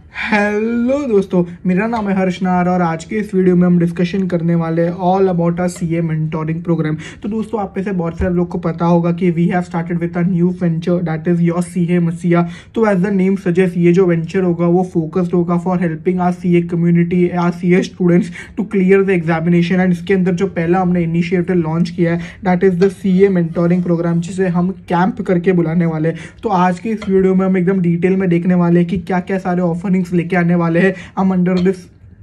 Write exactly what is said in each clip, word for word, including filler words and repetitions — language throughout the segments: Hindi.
हेलो दोस्तों, मेरा नाम है हर्ष नार और आज के इस वीडियो में हम डिस्कशन करने वाले हैं all about a CA mentoring program. तो दोस्तों, आप में से बहुत सारे लोग को पता होगा कि we have started with a new venture that is your CA मसिया। तो एज द नेम सजेस्ट, ये जो वेंचर होगा वो फोकस्ड होगा for helping our CA community, our CA students to clear the examination. And इसके अंदर जो पहला हमने इनिशिएटिव लॉन्च किया है that is the CA mentoring program, जिसे हम कैंप करके बुलाने वाले हैं। तो आज के इस वीडियो में हम एकदम डिटेल में देखने वाले हैं कि क्या क्या सारे ऑफरिंग्स लेके आने वाले हैं हम अंडर दिस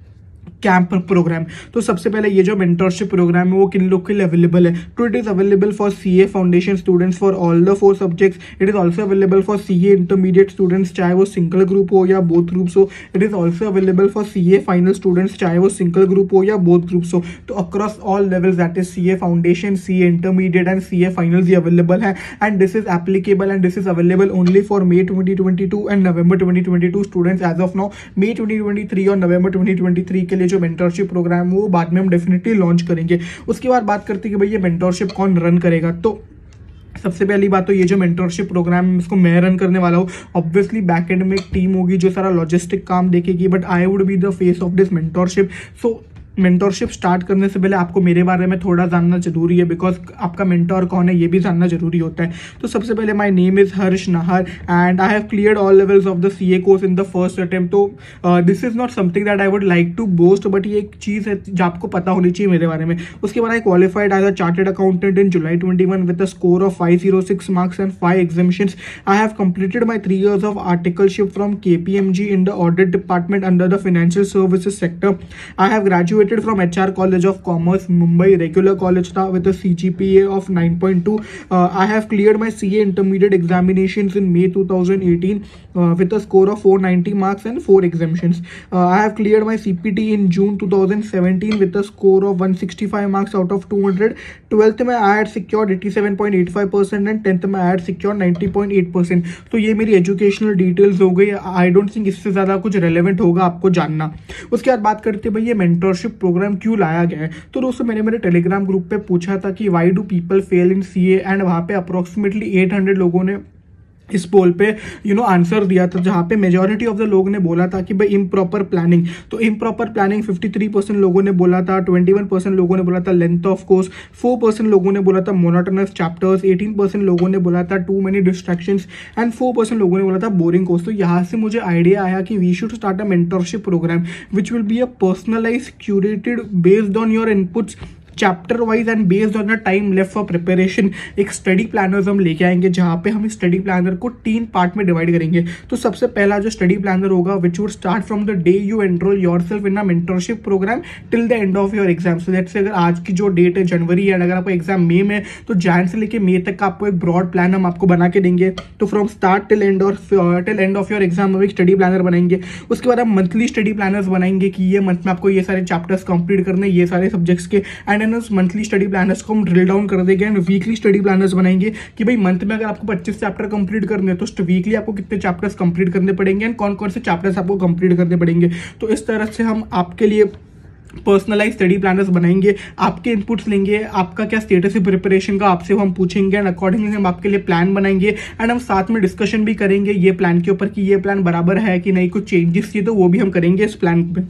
कैंप प्रोग्राम। तो सबसे पहले ये जो मेंटरशिप प्रोग्राम है वो किन लोग के लिए अवेलेबल है? तो it is available for CA foundation students for all the four subjects. It is also available for CA intermediate students, चाहे वो सिंगल ग्रुप हो या बोथ ग्रुप्स हो। It is also available for CA final students, चाहे वो सिंगल ग्रुप हो या बोथ ग्रुप्स हो। तो across all levels that is CA foundation, CA intermediate and CA finals ये अवेलेबल है। And this is applicable and this is available only for May twenty twenty two and November twenty twenty two students as of now. May twenty twenty three और नवंबर ट्वेंटी ट्वेंटी थ्री के लिए जो मेंटरशिप प्रोग्राम वो बाद में हम डेफिनेटली लॉन्च करेंगे। उसके बाद बात करते हैं कि भाई ये मेंटरशिप कौन रन करेगा। तो सबसे पहली बात तो ये जो मेंटरशिप प्रोग्राम है इसको मैं रन करने वाला हूँ। ऑब्वियसली बैक एंड में एक टीम होगी जो सारा लॉजिस्टिक काम देखेगी, but I would be the face of this mentorship. So mentorship start करने से पहले आपको मेरे बारे में थोड़ा जानना जरूरी है, बिकॉज आपका मेंटोर कौन है ये भी जानना जरूरी होता है। तो सबसे पहले my name is Harsh Nahar and I have cleared all levels of the CA course in the first attempt. So this is not something that I would like to boast, but ये एक चीज़ है जो आपको पता होनी चाहिए मेरे बारे में। उसके बाद I qualified as a chartered accountant in July twenty one with a score of five zero six marks and five examinations. I have completed my three years of articleship from KPMG in the audit department under the financial services sector. I have graduated from H College of Commerce, Mumbai, regular college था with a C G P A of nine point two. Uh, I have cleared my C A intermediate examinations in May twenty eighteen uh, with a score of four ninety marks and four exemptions. Uh, I have cleared my C P T in June twenty seventeen with a score of one sixty-five marks out of two hundred. twelfth में I had secured eighty-seven point eight five percent and tenth में I had secured ninety point eight percent. तो ये मेरी एजुकेशनल डिटेल्स हो गई। आई डोंट थिंक इससे ज़्यादा कुछ रेलेवेंट होगा आपको जानना। उसके बाद बात करते हैं भाई ये मेंटरशिप प्रोग्राम क्यों लाया गया है। तो दोस्तों, मैंने मेरे टेलीग्राम ग्रुप पे पूछा था कि why do people fail in CA, and वहाँ पे अप्रोक्सीमेटली आठ सौ लोगों ने इस पोल पे यू नो आंसर दिया था, जहाँ पे मेजॉरिटी ऑफ द लोग ने बोला था कि भाई इम्प्रॉपर प्लानिंग। तो इम्प्रॉपर प्लानिंग तिरेपन परसेंट लोगों ने बोला था, इक्कीस परसेंट लोगों ने बोला था length of course, four percent लोगों ने बोला था मोनोटोनस चैप्टर्स, अठारह परसेंट लोगों ने बोला था too many distractions and four percent लोगों ने बोला था बोरिंग कोर्स। तो यहाँ से मुझे आइडिया आया कि we should start a mentorship program which will be a personalised, curated, based on your inputs, chapter wise and based on the time left for preparation. एक स्टडी प्लानर्स हम लेके आएंगे जहाँ पे हम स्टडी प्लानर को तीन पार्ट में डिवाइड करेंगे। तो सबसे पहला जो स्टडी प्लानर होगा which would start from the day you enrol yourself in a mentorship program till the end of your exam. So that say अगर आज की जो डेट है जनवरी है, अगर आपको एग्जाम मई में, तो जैन से लेके मई तक का आपको एक ब्रॉड प्लान हम आपको बना के देंगे। तो फ्रॉम स्टार्ट टिल एंड और till end of your exam हम एक स्टडी प्लानर बनाएंगे। उसके बाद हम मंथली स्टडी प्लानर्स बनाएंगे कि ये मंथ में आपको ये सारे चैप्टर्स कंप्लीट करने, ये सारे सब्जेक्ट्स के। And an monthly study planners को हम ड्रिल डाउन कर देंगे एंड वीकली स्टडी प्लानर्स बनाएंगे कि भाई मंथ में अगर आपको पच्चीस चैप्टर कंप्लीट करने हैं तो वीकली आपको कितने चैप्टर्स कंप्लीट करने पड़ेंगे एंड कौन कौन से चैप्टर्स आपको कंप्लीट करने पड़ेंगे। तो इस तरह से हम आपके लिए पर्सनलाइज स्टडी प्लानर्स बनाएंगे, आपके इनपुट्स लेंगे, आपका क्या स्टेटस है प्रिपरेशन का आपसे हम पूछेंगे एंड अकॉर्डिंगली हम आपके लिए प्लान बनाएंगे। एंड हम साथ में डिस्कशन भी करेंगे ये प्लान के ऊपर कि ये प्लान बराबर है कि नहीं, कुछ चेंजेस चाहिए तो वो भी हम करेंगे इस प्लान पे।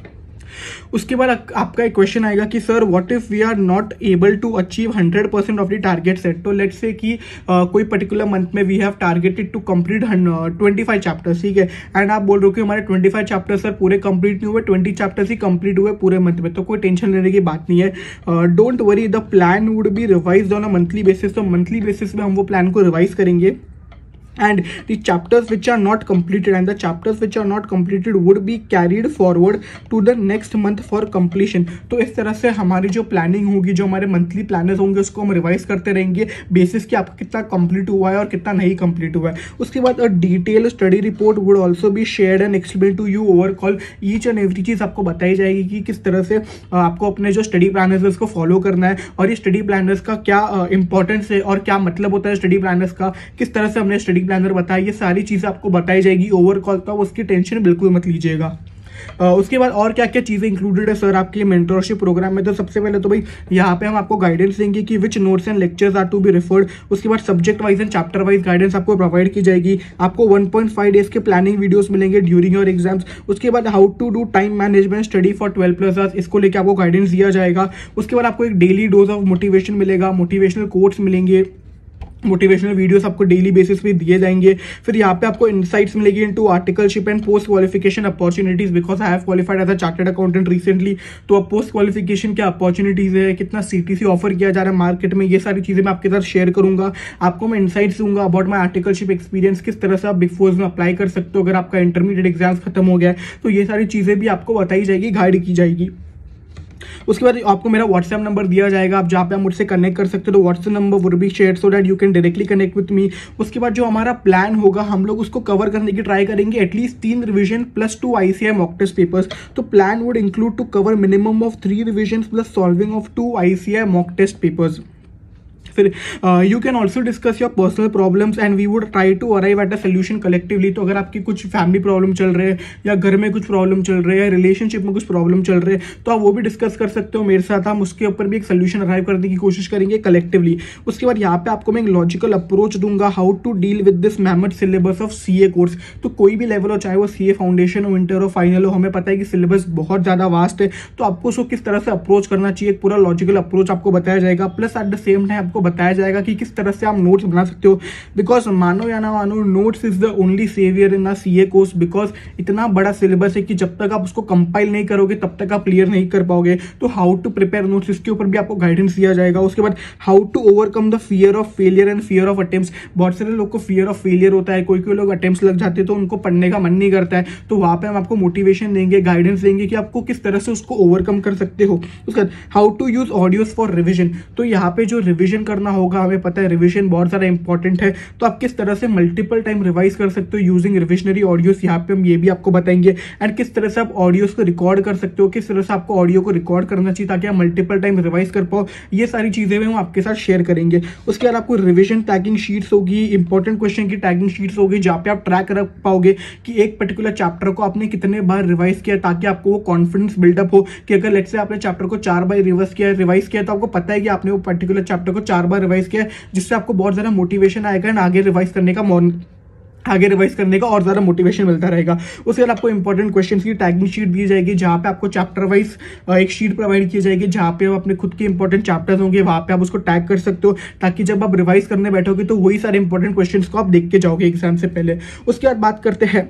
उसके बाद आपका एक क्वेश्चन आएगा कि sir what if we are not able to achieve hundred percent of the target set. तो लेट्स से कि uh, कोई पर्टिकुलर मंथ में we have targeted to complete twenty five chapters, ठीक है, एंड आप बोल रहे हो कि हमारे ट्वेंटी फाइव चैप्टर्स सर पूरे कंप्लीट नहीं हुए, ट्वेंटी चैप्टर्स ही कंप्लीट हुए पूरे मंथ में, तो कोई टेंशन लेने की बात नहीं है। Don't worry, the plan would be revised on a monthly basis. तो मंथली बेसिस में हम वो प्लान को रिवाइज करेंगे and the chapters which are not completed and the chapters which are not completed would be carried forward to the next month for completion। तो इस तरह से हमारी जो प्लानिंग होगी, जो हमारे मंथली प्लानर्स होंगे, उसको हम रिवाइज करते रहेंगे बेसिस कि आपका कितना कंप्लीट हुआ है और कितना नहीं कंप्लीट हुआ है। उसके बाद a detail study report would also be shared and explain to you over call. Each and every चीज़ आपको बताई जाएगी कि किस तरह से आपको अपने जो स्टडी प्लानर्स है उसको फॉलो करना है और ये स्टडी प्लानर्स का क्या इंपॉर्टेंस है और क्या मतलब होता है स्टडी प्लानर्स का, किस तरह से हमने स्टडी प्लानर बताया, ये सारी चीजें आपको बताई जाएगी ओवर कॉल। तो उसकी टेंशन बिल्कुल मत लीजिएगा। उसके बाद और क्या क्या चीज़ें इंक्लूडेड है सर आपके मेंटरशिप प्रोग्राम में? तो सबसे पहले तो भाई यहाँ पे हम आपको गाइडेंस देंगे कि which notes and lectures are to be referred. उसके बाद subject wise and chapter wise guidance आपको प्रोवाइड की जाएगी। आपको वन पॉइंट फाइव डेज के प्लानिंग वीडियोस मिलेंगे ड्यूरिंग योर एग्जाम्स। उसके बाद how to do time management study for twelve plus hours, इसको लेकर आपको गाइडेंस दिया जाएगा। उसके बाद आपको एक डेली डोज ऑफ मोटिवेशन मिलेगा, मोटिवेशनल कोट्स मिलेंगे, मोटिवेशनल वीडियोस आपको डेली बेसिस पे दिए जाएंगे। फिर यहाँ पे आपको इनसाइट्स मिलेगी into articleship and post qualification opportunities, because I have qualified as a chartered accountant recently. तो अब पोस्ट क्वालिफिकेशन क्या अपॉर्चुनिटीज है, कितना सीटीसी ऑफर किया जा रहा है मार्केट में, ये सारी चीजें मैं आपके साथ शेयर करूंगा। आपको मैं इनसाइट्स दूंगा अबाउट माई आर्टिकलशिप एक्सपीरियंस, किस तरह से आप बिग फोर्स में अप्लाई कर सकते हो अगर आपका इंटरमीडिएट एग्जाम्स खत्म हो गया है। तो ये सारी चीजें भी आपको बताई जाएगी, गाइड की जाएगी। उसके बाद आपको मेरा व्हाट्सएप नंबर दिया जाएगा, आप जहाँ पे आप मुझसे कनेक्ट कर सकते हो। तो WhatsApp number would be share so that you can directly connect with me. उसके बाद जो हमारा प्लान होगा हम लोग उसको कवर करने की ट्राई करेंगे, एटलीस्ट तीन revision plus two ICAI mock test papers. तो plan would include to cover minimum of three revision plus solving of two ICAI mock test papers. फिर you can also discuss your personal problems and we would try to arrive at a solution collectively. तो अगर आपकी कुछ फैमिली प्रॉब्लम चल रहे हैं या घर में कुछ प्रॉब्लम चल रहे हैं, रिलेशनशिप में कुछ प्रॉब्लम चल रहे हैं, तो आप वो भी डिस्कस कर सकते हो मेरे साथ। हम उसके ऊपर भी एक सोल्यूशन अराइव करने की कोशिश करेंगे कलेक्टिवली। उसके बाद यहाँ पे आपको मैं एक लॉजिकल अप्रोच दूंगा how to deal with this mammoth syllabus of CA course. तो कोई भी लेवल हो, चाहे वो सीए फाउंडेशन हो, इंटर हो, फाइनल हो, हमें पता है कि सिलेबस बहुत ज्यादा वास्ट है। तो आपको उसको किस तरह से अप्रोच करना चाहिए, एक पूरा लॉजिकल अप्रोच आपको बताया जाएगा। Plus at the same time आपको बताया जाएगा कि किस तरह से आप नोट्स बना सकते हो। बिकॉज मानो या ना मानो, notes is the only saviour in a CA course. Because इतना बड़ा सिलेबस है कि जब तक आप उसको कंपाइल नहीं करोगे तब तक आप क्लियर नहीं कर पाओगे। तो हाउ टू प्रिपेयर नोट्स, इसके ऊपर भी आपको गाइडेंस दिया जाएगा। उसके बाद how to overcome the fear of failure and fear of attempts. बहुत सारे लोग को फियर ऑफ फेलियर होता है, कोई कोई लोग अटेम्प्ट्स लग जाते हैं तो उनको पढ़ने का मन नहीं करता है। तो वहां पे हम आपको मोटिवेशन देंगे, गाइडेंस देंगे कि आपको किस तरह से उसको ओवरकम कर सकते हो। उसके बाद how to use audios for revision. तो यहाँ पे जो रिविजन करना होगा, हमें पता है रिविजन बहुत सारा इंपॉर्टेंट है। तो आप किस तरह से मल्टीपल टाइम रिवाइज कर सकते हो यूजिंग रिविजनरी ऑडियोस, यहाँ पे हम ये भी आपको बताएंगे। एंड किस तरह से आप ऑडियोस को रिकॉर्ड कर सकते हो, किस तरह से आपको ऑडियो को रिकॉर्ड करना चाहिए ताकि आप मल्टीपल टाइम रिवाइज कर पाओ। ये सारी चीजें हम आपके साथ शेयर करेंगे। उसके बाद आपको रिविजन टैगिंग शीट्स होगी, इंपॉर्टेंट क्वेश्चन की टैगिंग शीट्स होगी, जहाँ पे आप ट्रैक कर पाओगे कि एक पर्टिकुलर चैप्टर को आपने कितने बार रिवाइज किया, ताकि आपको वो कॉन्फिडेंस बिल्डअप हो कि अगर लेट्स से आपने चैप्टर को चार बार रिवाइज किया रिवाइज किया तो आपको पता है कि आपने वो पर्टिकुलर चैप्टर को चार बार रिवाइज किया, जिससे आपको बहुत ज्यादा मोटिवेशन आएगा एंड आगे रिवाइज करने का मॉन आगे रिवाइज करने का और ज्यादा मोटिवेशन मिलता रहेगा। उसके बाद आपको इंपॉर्टेंट क्वेश्चंस की टैगिंग शीट दी जाएगी, जहां पे आपको चैप्टर वाइज एक शीट प्रोवाइड की जाएगी, जहां पे आप अपने खुद के इंपॉर्टेंट चैप्टर्स होंगे, वहां पे आप उसको टैग कर सकते हो, ताकि जब आप रिवाइज करने बैठोगे तो वही सारे इंपॉर्टेंट क्वेश्चंस को आप देख के जाओगे एग्जाम से पहले। उसके बाद बात करते हैं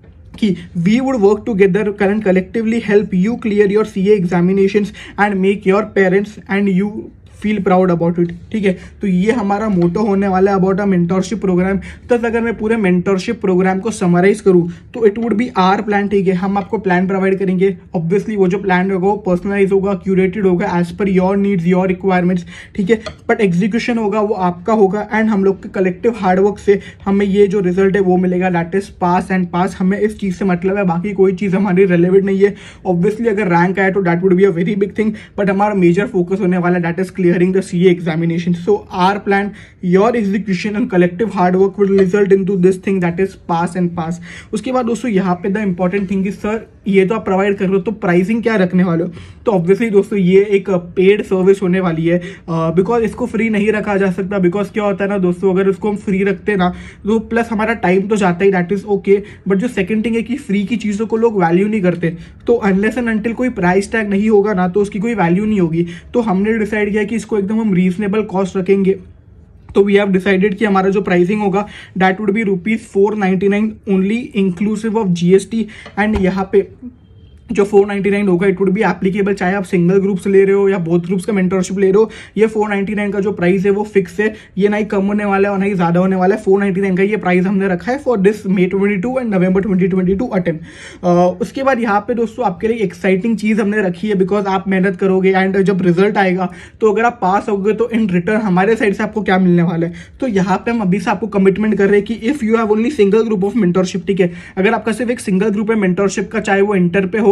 कि we would work together and collectively help you clear your C A examinations and make your parents and you feel proud about it. ठीक है, तो ये हमारा मोटो होने वाला है अबाउट अ मेंटरशिप प्रोग्राम। तो अगर मैं पूरे मेंटरशिप प्रोग्राम को समराइज करूं तो it would be our plan. ठीक है, हम आपको प्लान प्रोवाइड करेंगे। ऑब्वियसली वो जो प्लान होगा वो पर्सनलाइज होगा, क्यूरेटेड होगा as per your needs, your requirements. ठीक है, बट एग्जीक्यूशन होगा वो आपका होगा एंड हम लोग के कलेक्टिव हार्डवर्क से हमें ये जो रिजल्ट है वो मिलेगा, that is pass and pass. हमें इस चीज से मतलब है, बाकी कोई चीज हमारी रेलेवेंट नहीं है। ऑब्वियसली अगर रैंक आए तो that would be a very big thing, but हमारा मेजर फोकस होने वाला that is clearing the C A examination. So our plan, your execution and collective hard work will result into this thing that is pass and pass. उसके बाद दोस्तों यहाँ पे the important thing is, sir ये तो आप प्रोवाइड कर रहे हो, तो प्राइसिंग क्या रखने वाले हो? तो ऑब्वियसली दोस्तों ये एक पेड सर्विस होने वाली है, बिकॉज uh, इसको फ्री नहीं रखा जा सकता। बिकॉज क्या होता है ना दोस्तों, अगर इसको हम फ्री रखते ना तो प्लस हमारा टाइम तो जाता ही, दैट इज ओके। बट जो सेकंड थिंग है कि फ्री की चीज़ों को लोग वैल्यू नहीं करते, तो अनलेस एंड अनटिल कोई प्राइस टैग नहीं होगा ना तो उसकी कोई वैल्यू नहीं होगी। तो हमने डिसाइड किया कि इसको एकदम हम रीजनेबल कॉस्ट रखेंगे। तो वी हैव डिसाइडेड कि हमारा जो प्राइसिंग होगा that would be rupees four ninety nine only inclusive of GST. And यहाँ पे जो फोर नाइनटी नाइन होगा इट वुड बी एप्लीकेबल, चाहे आप सिंगल ग्रुप से ले रहे हो या बोथ ग्रुप्स का मेंटरशिप ले रहे हो। ये फोर नाइनटी नाइन का जो प्राइस है वो फिक्स है, ये ना ही कम होने वाला है और ना ही ज्यादा होने वाला है। फोर नाइनटी नाइन का ये प्राइस हमने रखा है for this May twenty two and November twenty twenty two attempt. उसके बाद यहाँ पे दोस्तों आपके लिए एक्साइटिंग चीज हमने रखी है, बिकॉज आप मेहनत करोगे एंड जब रिजल्ट आएगा तो अगर आप पास होगे तो इन रिटर्न हमारे साइड से आपको क्या मिलने वाला है। तो यहाँ पे हम अभी से आपको कमिटमेंट कर रहे हैं कि if you have only single group of mentorship, ठीक है, अगर आपका सिर्फ एक सिंगल ग्रुप है मेंटरशिप का, चाहे वो इंटर पे हो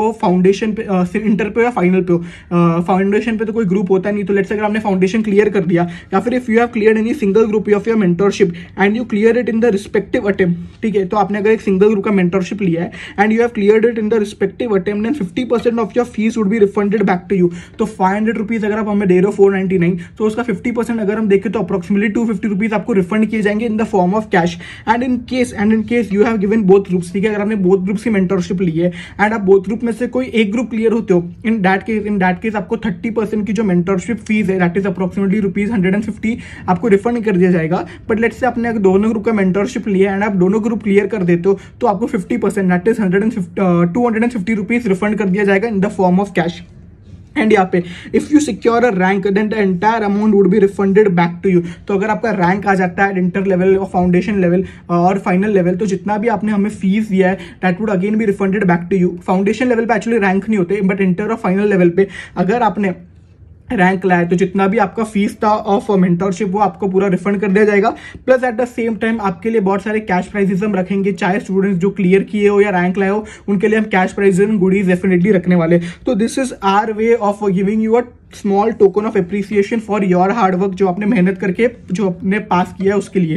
हो फाउंडेशन पे, इंटर पे या फाइनल पे हो। फाउंडेशन पे तो कोई ग्रुप होता नहीं, तो लेट्स अगर आपने फाउंडेशन क्लियर कर दिया, या फिर if you have clear any single group of your mentorship and you clear it in the respective attempt, ठीक है, तो आपने अगर एक सिंगल ग्रुप का मेंटरशिप लिया है and you have cleared it in the respective attempt, then fifty percent of your fees would be refunded back to you. तो फाइव हंड्रेड रुपीज अगर आप हमें दे रहे हो फोर नाइनटी नाइन, तो उसका फिफ्टी परसेंट अगर हम देखें तो अप्रोक्सीमेटली टू फिफ्टी रुपीज आपको रिफंड किए जाएंगे in the form of cash. And in case and in case you have given both groups, ठीक है, अगर आपने बोथ ग्रुप्स की मेंटरशिप ली है एंड आप बोथ ग्रुप में से कोई एक ग्रुप क्लियर होते हो, in that case in that case आपको थर्टी परसेंट की जो मेंटरशिप फीस है, that is approximately rupees hundred and fifty आपको रिफंड कर दिया जाएगा। बट लेट्स से आपने अगर दोनों ग्रुप का मेंटरशिप लिया एंड आप दोनों ग्रुप क्लियर कर देते हो, तो आपको fifty percent that is hundred and fifty two hundred and fifty rupees refund कर दिया जाएगा in the form of cash. And यहाँ पे if you secure a rank then the entire amount would be refunded back to you. तो अगर आपका रैंक आ जाता है इंटर लेवल और फाउंडेशन लेवल और फाइनल लेवल, तो जितना भी आपने हमें फीस दिया है that would again B refunded back to you. Foundation level पे एक्चुअली रैंक नहीं होते, बट इंटर और फाइनल लेवल पे अगर आपने रैंक लाया तो जितना भी आपका फीस था ऑफ मेंटरशिप वो आपको पूरा रिफंड कर दिया जाएगा। Plus at the same time आपके लिए बहुत सारे कैश प्राइजेस हम रखेंगे, चाहे स्टूडेंट्स जो क्लियर किए हो या रैंक लाए हो उनके लिए हम cash prizes and goodies definitely रखने वाले। तो this is our way of giving you a small token of appreciation for your hard work, जो आपने मेहनत करके जो आपने पास किया है उसके लिए।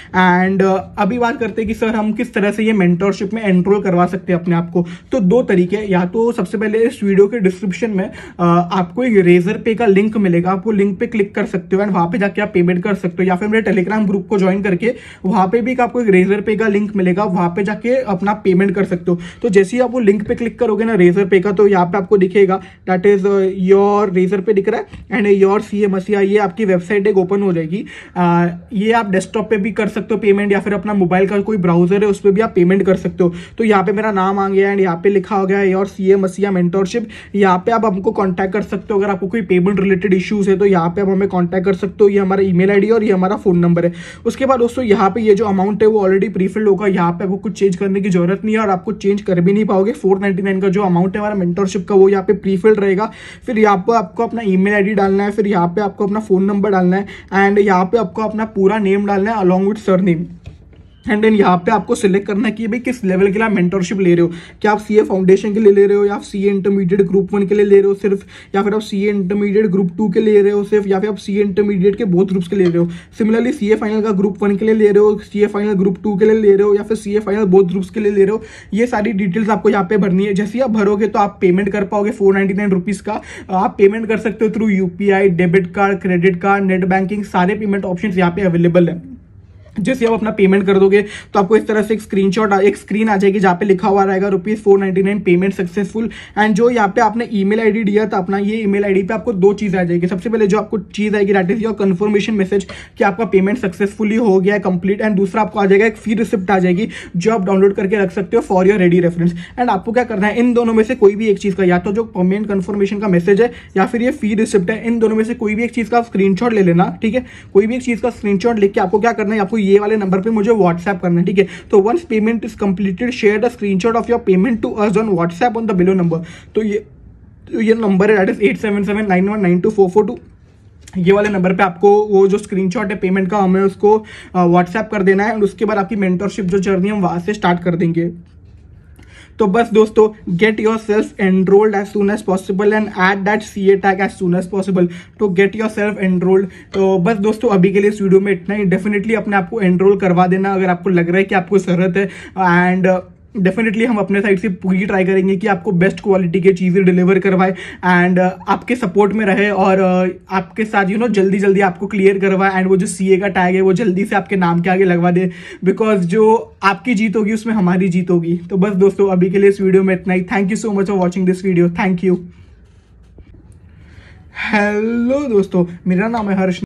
एंड uh, अभी बात करते हैं कि सर हम किस तरह से ये मेंटरशिप में एनरोल करवा सकते हैं अपने आप को। तो दो तरीके, या तो सबसे पहले इस वीडियो के डिस्क्रिप्शन में uh, आपको एक रेजर पे का लिंक मिलेगा, आप वो लिंक पे क्लिक कर सकते हो एंड वहां पे जाके आप पेमेंट कर सकते हो, या फिर मेरे टेलीग्राम ग्रुप को ज्वाइन करके वहां पे भी आपको एक रेजर पे का लिंक मिलेगा, वहां पे जाके अपना पेमेंट कर सकते हो। तो जैसे ही आप वो लिंक पे क्लिक करोगे ना रेजर पे का, तो यहाँ पे आपको दिखेगा दैट इज योर रेजर पे दिख रहा है एंड योर सी ए मसीहा, ये आपकी वेबसाइट एक ओपन हो जाएगी। आ, ये आप डेस्कटॉप पे भी कर सकते हो पेमेंट, या फिर अपना मोबाइल का कोई ब्राउजर है उस पर भी आप पेमेंट कर सकते हो। तो यहाँ पे मेरा नाम आ गया एंड यहाँ पे लिखा हो गया योर सी ए मसीहा मेंटरशिप। यहाँ पे आप हमको कॉन्टैक्ट कर सकते हो अगर आपको कोई पेमेंट रिलेटेड इश्यूज है, तो यहाँ पे आप हमें कॉन्टैक्ट कर सकते हो। ये हमारा ईमेल आईडी और ये हमारा फोन नंबर है। उसके बाद दोस्तों यहाँ पे ये जो अमाउंट है वो ऑलरेडी प्रीफिल्ड होगा, यहाँ पे आपको कुछ चेंज करने की जरूरत नहीं है और आपको चेंज कर भी नहीं पाओगे। फोर नाइनटी नाइन का जो अमाउंट है हमारा मेंटरशिप का वो यहाँ पे प्रीफिल्ड रहेगा। फिर यहाँ पे आपको अपना ईमेल आईडी डालना है, फिर यहाँ पे आपको अपना फोन नंबर डालना है एंड यहाँ पे आपको अपना पूरा नेम डालना है along with surname. And then यहाँ पे आपको सिलेक्ट करना है कि भाई किस लेवल के लिए आप मेंटरशिप ले रहे हो, क्या आप सीए फाउंडेशन के लिए ले रहे हो, या आप सीए इंटरमीडिएट ग्रुप वन के लिए ले रहे हो सिर्फ, या फिर आप सीए इंटरमीडिएट ग्रुप टू के लिए ले रहे हो सिर्फ, या फिर आप सीए इंटरमीडिएट के बोथ ग्रुप्स के ले रहे हो। सिमिलरली सीए फाइनल का ग्रुप वन के लिए ले रहे हो, सीए फाइनल ग्रुप टू के लिए ले रहे हो, या फिर सीए फाइनल बोथ ग्रुप्स के लिए ले रहे हो। ये सारी डिटेल्स आपको यहाँ पे भरनी है। जैसे ही आप भरोगे तो आप पेमेंट कर पाओगे फोर नाइनटी नाइन रुपीज का। आप पेमेंट कर सकते हो through UPI, debit card, credit card, net banking, सारे पेमेंट ऑप्शन यहाँ पे अवेलेबल है। जैसे आप अपना पेमेंट कर दोगे तो आपको इस तरह से एक स्क्रीनशॉट एक स्क्रीन आ जाएगी जहाँ पे लिखा हुआ रहेगा rupees four ninety nine payment successful. And जो यहाँ पे आपने ईमेल आईडी दिया था अपना, ये ईमेल आईडी पे आपको दो चीज आ जाएगी। सबसे पहले जो आपको चीज आएगी that is your confirmation message कि आपका पेमेंट सक्सेसफुली हो गया है कंप्लीट। एंड दूसरा आपको आ जाएगा एक फी रिसिप्ट आ जाएगी जो आप डाउनलोड करके रख सकते हो for your ready reference. And आपको क्या करना है, इन दोनों में से कोई भी एक चीज का, या तो जो पेमेंट कंफर्मेशन का मैसेज है या फिर ये फी रिसिप्ट है, इन दोनों में से कोई भी एक चीज का स्क्रीनशॉट ले लेना। ठीक है, कोई भी एक चीज का स्क्रीनशॉट लेके आपको क्या करना है, आपको ये वाले नंबर पे मुझे व्हाट्सएप करना है। ठीक है, तो once payment is completed share the screenshot of your payment to us on WhatsApp on the below number. तो ये तो ये नंबर है that is eight seven seven nine one nine two four four two. ये वाले नंबर पे आपको वो जो स्क्रीनशॉट है पेमेंट का हमें उसको व्हाट्सएप कर देना है एंड उसके बाद आपकी मेंटरशिप जो जर्नी हम वहां से स्टार्ट कर देंगे। तो बस दोस्तों, get yourself enrolled as soon as possible and add that C A tag as soon as possible to get yourself enrolled. तो बस दोस्तों, अभी के लिए इस वीडियो में इतना ही। डेफिनेटली अपने आप को एनरोल करवा देना अगर आपको लग रहा है कि आपको जरूरत है। एंड डेफिनेटली हम अपने साइड से पूरी ट्राई करेंगे कि आपको बेस्ट क्वालिटी की चीज़ें डिलीवर करवाए एंड uh, आपके सपोर्ट में रहे और uh, आपके साथ यू नो जल्दी जल्दी आपको क्लियर करवाए एंड वो जो सीए का टैग है वो जल्दी से आपके नाम के आगे लगवा दे, बिकॉज जो आपकी जीत होगी उसमें हमारी जीत होगी। तो बस दोस्तों, अभी के लिए इस वीडियो में इतना ही। Thank you so much for watching this video. Thank you. Hello दोस्तों, मेरा नाम है हर्ष।